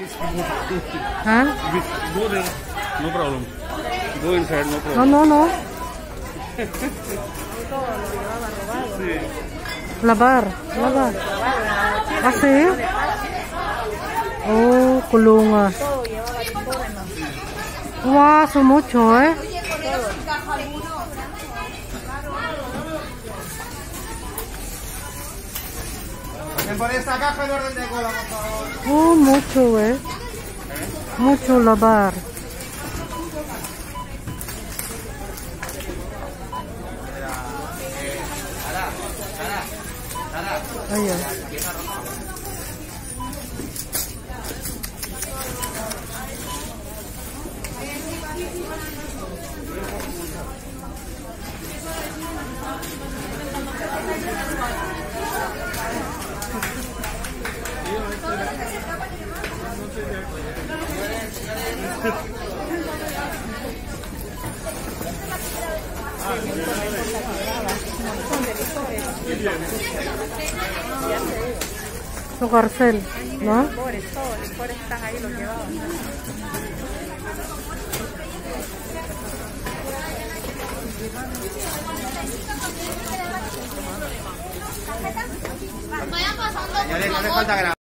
Huh? Go there, no problem. Go inside, no No, problem. no, no. Sí. Lavar, lavar. ¿Ah, sí? Oh, kulungan. Wow, son mucho, ¿eh? Por esta caja de orden de cola, por favor. Oh, mucho, ¿eh? Mucho lavar. Ay, ay. Su cárcel, ¿no? Todos los licores están ahí, los llevaban. Ya le falta grado.